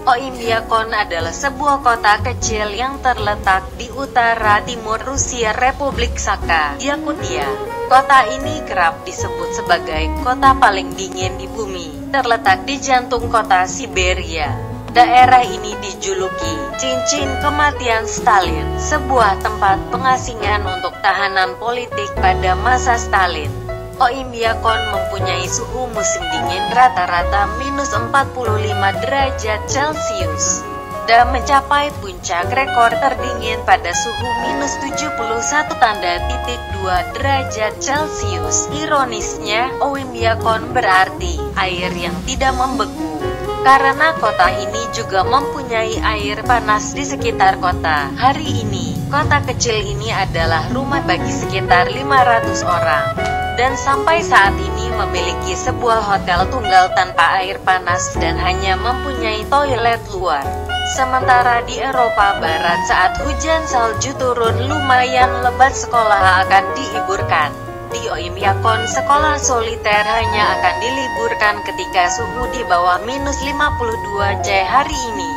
Oymyakon adalah sebuah kota kecil yang terletak di utara timur Rusia Republik Sakha, Yakutia. Kota ini kerap disebut sebagai kota paling dingin di bumi, terletak di jantung kota Siberia. Daerah ini dijuluki cincin kematian Stalin, sebuah tempat pengasingan untuk tahanan politik pada masa Stalin. Oymyakon mempunyai suhu musim dingin rata-rata minus 45 derajat Celcius dan mencapai puncak rekor terdingin pada suhu minus 71,2 derajat Celcius. Ironisnya, Oymyakon berarti air yang tidak membeku, karena kota ini juga mempunyai air panas di sekitar kota. Hari ini, kota kecil ini adalah rumah bagi sekitar 500 orang. Dan sampai saat ini memiliki sebuah hotel tunggal tanpa air panas dan hanya mempunyai toilet luar. Sementara di Eropa Barat saat hujan salju turun lumayan lebat, sekolah akan diliburkan. Di Oymyakon sekolah soliter hanya akan diliburkan ketika suhu di bawah minus 52 C hari ini.